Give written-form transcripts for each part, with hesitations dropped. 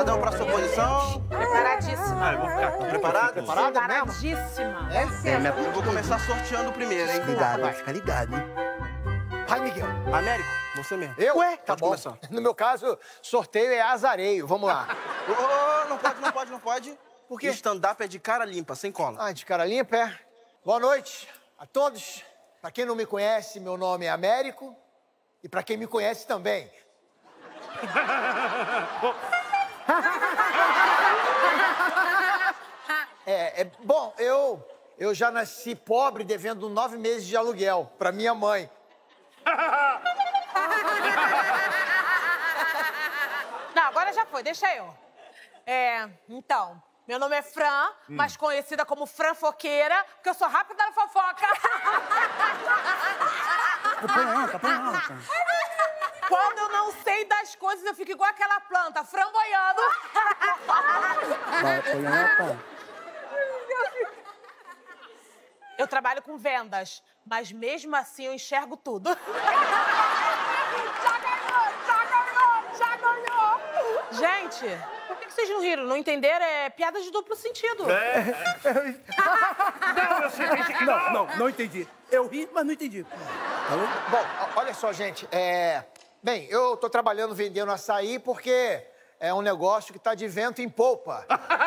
Cada um pra sua posição. Preparadíssima. Eu vou ficar aqui. Preparado? Preparada mesmo? Preparadíssima. Eu vou começar sorteando primeiro, hein? Ligado, fica ligado, hein? Vai, Miguel. Américo, você mesmo. Eu? Ué, Tá pode bom. começar. No meu caso, sorteio é azareio. Vamos lá. Não pode. Por quê? Stand-up é de cara limpa, sem cola. Ah, de cara limpa, é? Boa noite a todos. Pra quem não me conhece, meu nome é Américo. E pra quem me conhece também. Bom, eu já nasci pobre, devendo 9 meses de aluguel pra minha mãe. Não, agora já foi, deixa eu. Então, meu nome é Fran, mais conhecida como Fran Foqueira, porque eu sou rápida na fofoca. Põe alta. Quando eu não sei das coisas, eu fico igual aquela planta, framboiando. Põe alta. Eu trabalho com vendas, mas mesmo assim eu enxergo tudo. Já ganhou! Gente, por que vocês não riram? Não entenderam? É piada de duplo sentido. Não entendi. Eu ri, mas não entendi. Bom, olha só, gente, Bem, eu tô trabalhando vendendo açaí porque é um negócio que tá de vento em polpa.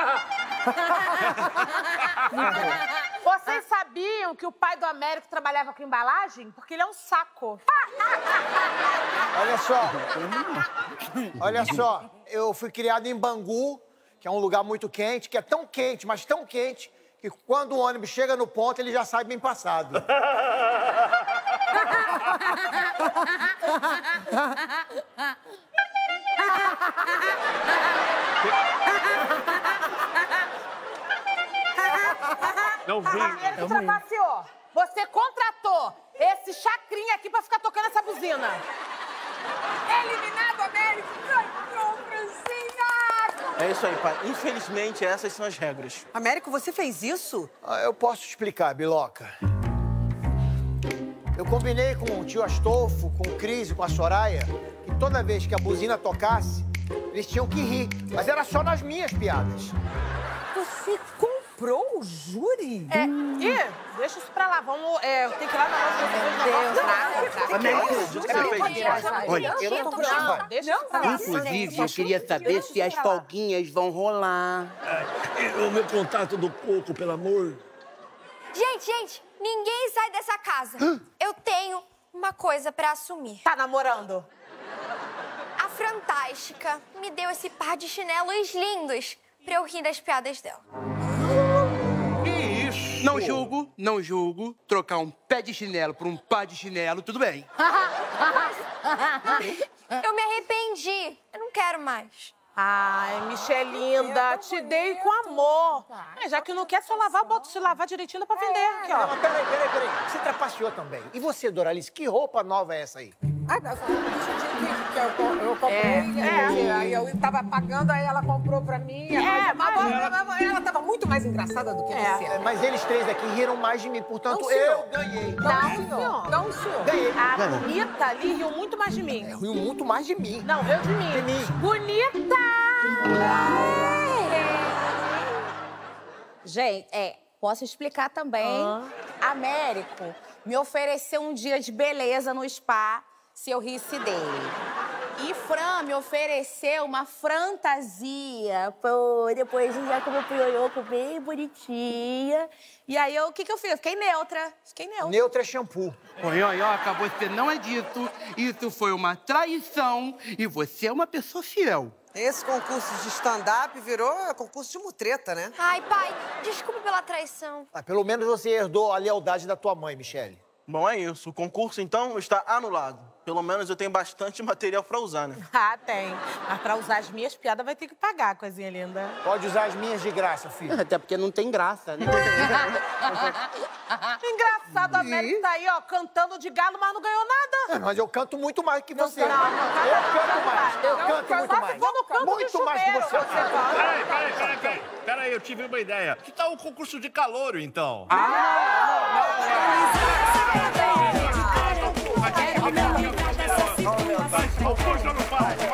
Vocês sabiam que o pai do Américo trabalhava com embalagem? Porque ele é um saco. Olha só, eu fui criado em Bangu, que é um lugar muito quente, que é tão quente, mas tão quente, que quando o ônibus chega no ponto, ele já sai bem passado. Não vi. Américo trapaceou. Você contratou esse chacrinha aqui pra ficar tocando essa buzina. Eliminado, Américo! Ganhou, Francinha! É isso aí, pai. Infelizmente, essas são as regras. Américo, você fez isso? Eu posso explicar, Biloca. Eu combinei com o tio Astolfo, com o Cris e com a Soraya, que toda vez que a buzina tocasse, eles tinham que rir. Mas era só nas minhas piadas. Você comprou o júri? Deixa isso pra lá. Vamos. Eu tenho que ir lá na nossa. Américo, Olha, eu não tô gostando. Deixa isso pra lá. inclusive, eu queria saber se as folguinhas vão rolar. O meu contato do coco, pelo amor. Gente, ninguém sai dessa casa. Eu tenho uma coisa pra assumir. Tá namorando? A Fantástica me deu esse par de chinelos lindos pra eu rir das piadas dela. Que isso? Não julgo. Trocar um pé de chinelo por um par de chinelo, tudo bem. Eu me arrependi. Eu não quero mais. Ai, Michelinda, te dei com amor. Já que não quer só lavar, bota se lavar direitinho, dá pra vender. Aqui, ó. Não, peraí. Você trapaceou também. E você, Doralice, que roupa nova é essa aí? Eu comprei, aí eu tava pagando, aí ela comprou pra mim. Mas ela tava muito mais engraçada do que você. Mas eles três aqui riram mais de mim, portanto, Não, eu senhor. ganhei. Não, senhor. Ganhei. A bonita ali riu muito mais de mim. Riu muito mais de mim. Não, riu de mim. De mim. Bonita! Gente, posso explicar também. Américo me ofereceu um dia de beleza no spa se eu risse dele. E Fran me ofereceu uma fantasia. Pô, depois já como piolhoco bem bonitinha. E aí, o que eu fiz? Eu fiquei neutra. Neutra é shampoo. Oi, você não é disso. Isso foi uma traição e você é uma pessoa fiel. Esse concurso de stand-up virou concurso de mutreta, né? Ai, pai, desculpa pela traição. Pelo menos você herdou a lealdade da tua mãe, Michele. Bom, é isso. O concurso, então, está anulado. Pelo menos eu tenho bastante material pra usar, né? Ah, tem. Mas pra usar as minhas piadas vai ter que pagar, coisinha linda. Pode usar as minhas de graça, filho. Até porque não tem graça, né? Engraçado, a América tá aí, ó, cantando de galo, mas não ganhou nada. Mas eu canto muito mais que você. Eu canto mais. Eu canto muito mais. Vou no canto Muito mais que você. Peraí, eu tive uma ideia. Que tal o concurso de calouro, então? Não, Força ou não faz?